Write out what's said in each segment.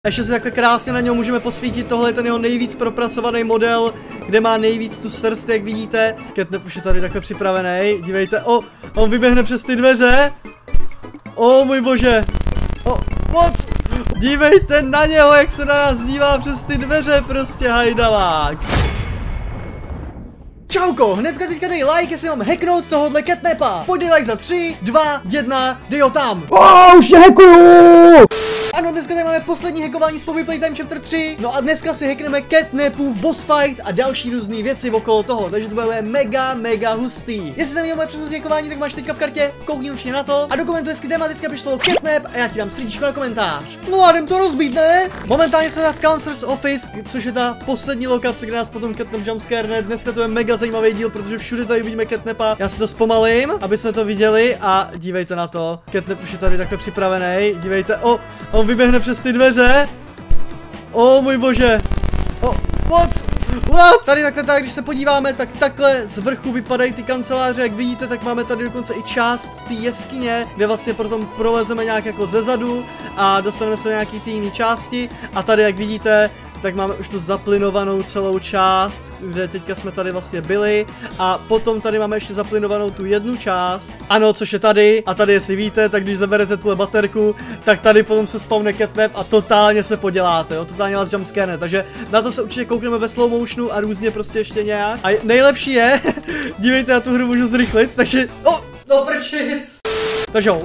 Ještě se takhle krásně na něho můžeme posvítit, tohle je ten jeho nejvíc propracovaný model, kde má nejvíc tu srst, jak vidíte. Catnap už je tady takhle připravený, dívejte, on vyběhne přes ty dveře. Můj bože, moc, dívejte na něho, jak se na nás dívá přes ty dveře, prostě hajdalák. Čauko, hnedka teďka dej like, jestli mám hacknout tohohle Catnapa. Pojď dej like za 3, 2, 1, dej ho tam. Už je hackuju! Ano, dneska tady máme poslední hackování z Poppy Playtime Chapter 3. No a dneska si hackneme Catnapův boss fight a další různé věci okolo toho, takže to bude mega hustý. Jestli jsi neměl moje předchozí hackování, tak máš teďka v kartě, koukni určitě na to a do komentu, jestli tematicky přišlo Catnap a já ti dám srdíčko na komentář. No a jdem to rozbít, ne? Momentálně jsme v Counselor's Office, což je ta poslední lokace, kde nás potom Catnap jumpscarene. Dneska to je mega zajímavý díl, protože všude tady vidíme Catnapa. Já si to zpomalím, aby jsme to viděli a dívejte na to. Catnap už je tady takhle připravený. Dívejte, on vyběhne přes ty dveře. Můj bože. What? Tady takhle, když se podíváme, tak takhle z vrchu vypadají ty kanceláře, jak vidíte, tak máme tady dokonce i část té jeskyně, kde vlastně potom prolezeme nějak jako zezadu a dostaneme se do nějaký té jiné části a tady, jak vidíte, tak máme už tu zaplynovanou celou část, kde teďka jsme tady vlastně byli a potom tady máme ještě zaplynovanou tu jednu část, ano, což je tady a tady, jestli víte, tak když zaberete tuhle baterku, tak tady potom se spawne Catnap a totálně se poděláte, jo, totálně vás jumpscarene, takže na to se určitě koukneme ve slow motionu a různě prostě ještě nějak. A nejlepší je, dívejte, já tu hru můžu zrychlit, takže, no prčic. Takže jo,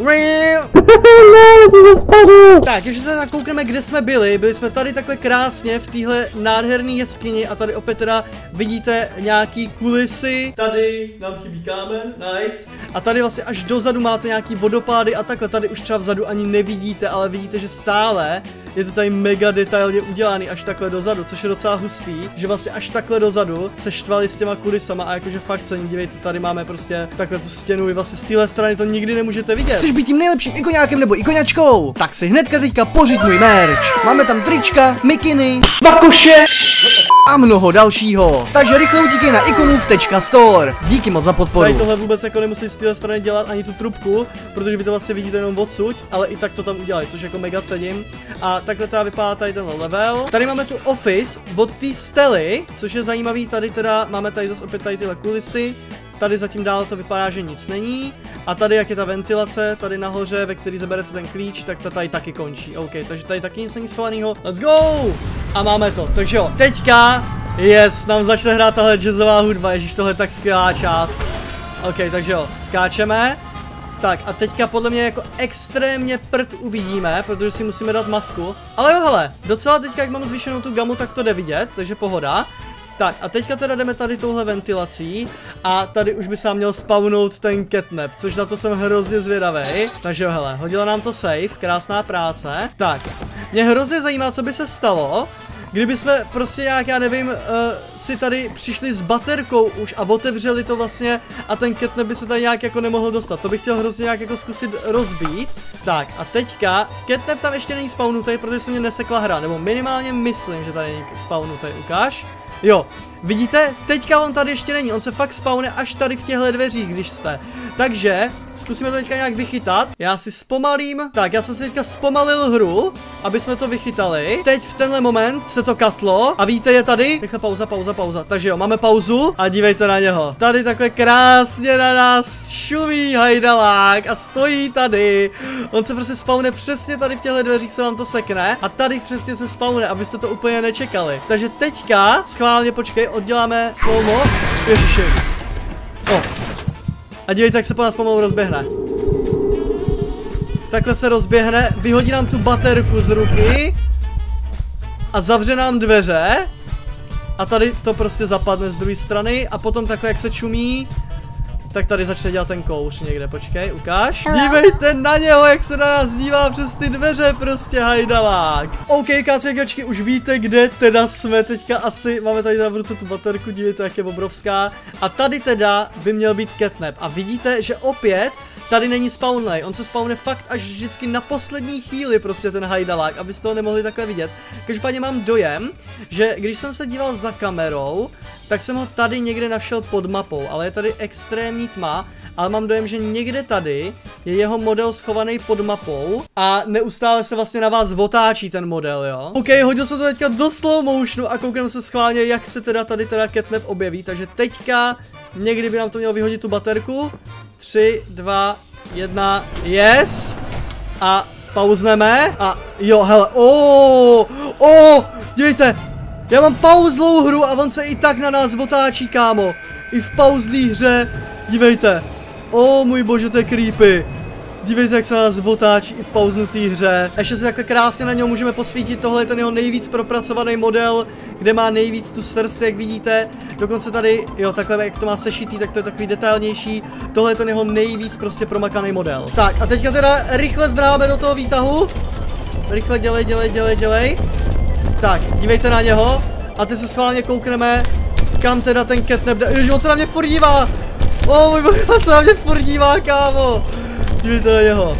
tak, ještě se nakoukneme, kde jsme byli. Byli jsme tady takhle krásně v téhle nádherné jeskyni a tady opět teda vidíte nějaký kulisy. Tady nám chybí kámen, nice. A tady vlastně až dozadu máte nějaký vodopády a takhle. Tady už třeba vzadu ani nevidíte, ale vidíte, že stále je to tady mega detailně udělaný až takhle dozadu, což je docela hustý, že vlastně až takhle dozadu se štvali s těma kulisama a jakože fakt se dívejte, tady máme prostě takhle tu stěnu, i vlastně z téhle strany to nikdy nemůžete vidět. Chceš být tím nejlepším ikoňákem nebo ikoňačkou? Tak si hnedka teďka pořiď můj merch. Máme tam trička, mikiny, vakoše a mnoho dalšího. Takže rychle utíkej na ikonův.store. Díky moc za podporu. Tady tohle vůbec jako nemusí z téhle strany dělat ani tu trubku, protože vy to vlastně vidíte jenom odsud, ale i tak to tam udělají, což jako mega cením. A takhle teda vypadá tady ten level. Tady máme tu office od té Stely, což je zajímavý, tady teda máme tady zase opět tady tyhle kulisy. Tady zatím dál to vypadá, že nic není. A tady, jak je ta ventilace, tady nahoře, ve který zaberete ten klíč, tak ta tady taky končí. OK, takže tady taky nic není schovaného. Let's go! A máme to. Takže jo, teďka, nám začne hrát tahle jazzová hudba, ježíš, tohle je tak skvělá část. OK, takže jo, skáčeme. Tak a teďka podle mě jako extrémně prd uvidíme, protože si musíme dát masku. Ale jo, hele, docela teďka, jak mám zvýšenou tu gamu, tak to jde vidět, takže pohoda. Tak a teďka teda jdeme tady touhle ventilací a tady už by se měl spawnout ten Catnap, což na to jsem hrozně zvědavej. Takže jo, hele, hodila nám to save, krásná práce. Tak, mě hrozně zajímá, co by se stalo, kdyby jsme prostě nějak, já nevím, si tady přišli s baterkou už a otevřeli to vlastně a ten Catnap by se tady nějak jako nemohl dostat. To bych chtěl hrozně nějak jako zkusit rozbít. Tak a teďka, Catnap tam ještě není spawnutý, protože se mě nesekla hra, nebo minimálně myslím, že tady není spawnutý, ukáž. Jo, vidíte, teďka on tady ještě není, on se fakt spawne až tady v těchto dveřích, když jste. Takže, zkusíme to teďka nějak vychytat. Já si zpomalím, tak já jsem si teďka zpomalil hru, aby jsme to vychytali. Teď v tenhle moment se to katlo a víte, je tady. Rychle pauza. Takže jo, máme pauzu a dívejte na něho. Tady takhle krásně na nás šumí hajdalák a stojí tady. On se prostě spawne přesně tady v těchto dveřích, se vám to sekne a tady přesně se spawne, abyste to úplně nečekali. Takže teďka, schválně počkej, odděláme slow-mo. Ježiši. A dívejte, jak se po nás pomalu rozběhne. Takhle se rozběhne, vyhodí nám tu baterku z ruky a zavře nám dveře. A tady to prostě zapadne z druhé strany a potom takhle, jak se čumí, tak tady začne dělat ten kouř někde, počkej, ukáž. Dívejte na něho, jak se na nás dívá přes ty dveře, prostě hajdalák. OK, kácejkačky, už víte, kde teda jsme teďka asi, máme tady v ruce tu baterku, dívejte, jak je obrovská. A tady teda by měl být Catnap a vidíte, že opět tady není spawnlay, on se spawne fakt až vždycky na poslední chvíli prostě ten hajdalák, abyste ho nemohli takhle vidět. Každopádně mám dojem, že když jsem se díval za kamerou, tak jsem ho tady někde našel pod mapou, ale je tady extrémní tma, ale mám dojem, že někde tady je jeho model schovaný pod mapou a neustále se vlastně na vás otáčí ten model, jo. OK, hodil jsem to teďka do slow motionu a koukneme se schválně, jak se tady catnap objeví, takže teďka někdy by nám to mělo vyhodit tu baterku. 3, 2, 1, yes! A pauzneme a jo, hele, dívejte, já mám pauzlou hru a on se i tak na nás otáčí, kámo. I v pauzlý hře, dívejte. Můj bože, to je creepy. Dívejte, jak se na nás otáčí i v pauznutý hře. Ještě se takhle krásně na něho můžeme posvítit. Tohle je ten jeho nejvíc propracovaný model, kde má nejvíc tu srst, jak vidíte. Dokonce tady, jo, takhle, jak to má sešitý, tak to je takový detailnější. Tohle je ten jeho nejvíc prostě promakaný model. Tak a teďka teda rychle zdráme do toho výtahu. Rychle dělej. Tak, dívejte na něho. A teď se schválně koukneme, kam teda ten catnap jde. Ježiš, on se na mě furt dívá. Můj bože, on se na mě furt dívá, kámo. Dívejte na něho.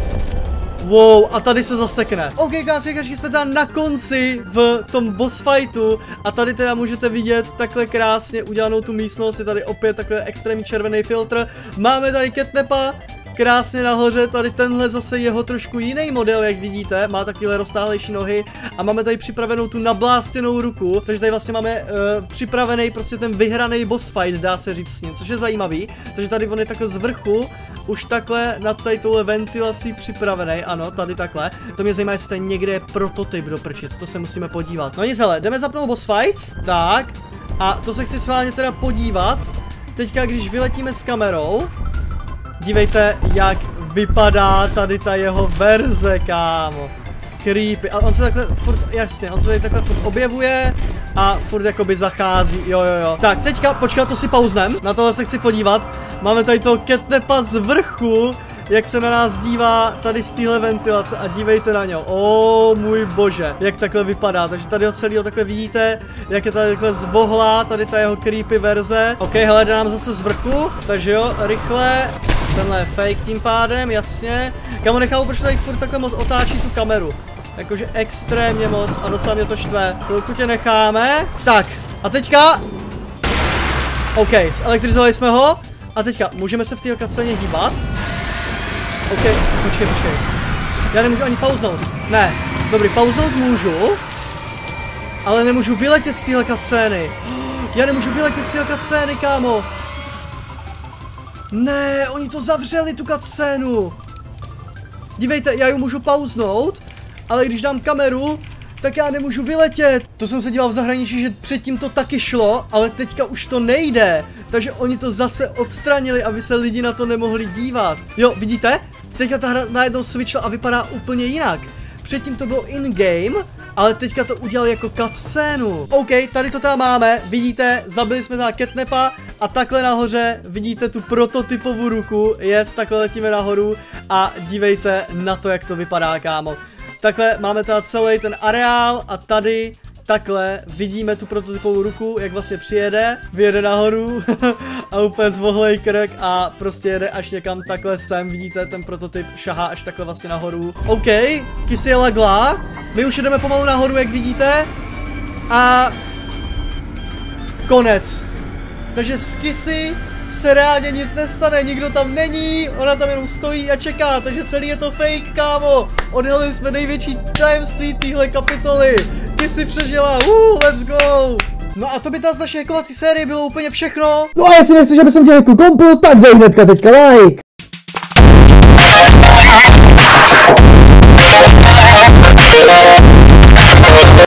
Wow, a tady se zasekne. OK, káčky, jsme teda na konci v tom boss fightu. A tady teda můžete vidět takhle krásně udělanou tu místnost. Je tady opět takový extrémní červený filtr. Máme tady catnapa. Krásně nahoře, tady tenhle zase jeho trošku jiný model, jak vidíte, má takové roztáhlejší nohy a máme tady připravenou tu nablástěnou ruku, takže tady vlastně máme připravený prostě ten vyhraný boss fight, dá se říct s ním, což je zajímavý, takže tady on je takhle z vrchu, už takhle nad tady touhle ventilací připravený, ano, tady takhle, to mě zajímá, jestli tady někde je prototyp do prčic, to se musíme podívat. No nic, hele, jdeme zapnout boss fight, tak, a to se chci schválně teda podívat, teďka když vyletíme s kamerou, dívejte, jak vypadá tady ta jeho verze, kámo. Creepy. A on se takhle furt, jasně, on se tady takhle furt objevuje a furt jakoby zachází, jo. Tak, teďka, počkat, to si pauznem, na tohle se chci podívat. Máme tady toho catnapa z vrchu, jak se na nás dívá tady z téhle ventilace a dívejte na něho. Můj bože, jak takhle vypadá. Takže tady ho celého takhle vidíte, jak je tady takhle zvohlá, tady ta jeho creepy verze. OK, hele, jde nám zase z vrchu, takže jo, rychle. Tenhle je fake tím pádem, jasně. Kamo, nechápu, proč tady furt takhle moc otáčí tu kameru. Jakože extrémně moc a docela mě to štve. Chvilku tě necháme. Tak, a teďka. OK, zelektrizovali jsme ho. A teďka, můžeme se v té cutscéně hýbat. OK, počkej. Já nemůžu ani pauznout. Ne, dobrý, pauznout můžu. Ale nemůžu vyletět z téhle cutscény. Já nemůžu vyletět z téhle cutscény, kámo. Ne, oni to zavřeli, tu cutscénu. Dívejte, já ji můžu pauznout, ale když dám kameru, tak já nemůžu vyletět. To jsem se díval v zahraničí, že předtím to taky šlo, ale teďka už to nejde. Takže oni to zase odstranili, aby se lidi na to nemohli dívat. Jo, vidíte? Teďka ta hra najednou switchla a vypadá úplně jinak. Předtím to bylo in-game, ale teďka to udělal jako cutscénu. OK, tady to tam máme, vidíte, zabili jsme teda catnapa a takhle nahoře vidíte tu prototypovou ruku, yes, takhle letíme nahoru a dívejte na to, jak to vypadá, kámo. Takhle máme teda celý ten areál a tady takhle vidíme tu prototypovou ruku, jak vlastně přijede, vyjede nahoru a úplně zvohlej krk a prostě jede až někam takhle sem, vidíte, ten prototyp šahá až takhle vlastně nahoru. OK, Kissy je lagla, my už jedeme pomalu nahoru, jak vidíte a konec. Takže s Kissy se reálně nic nestane, nikdo tam není, ona tam jenom stojí a čeká, takže celý je to fake, kámo. Odhalili jsme největší tajemství téhle kapitoly. Kissy přežila, let's go. No a to by ta z naší hackovací série bylo úplně všechno. No a jestli nechceš, aby jsem tě hackl kompl, tak dej hnedka teďka like.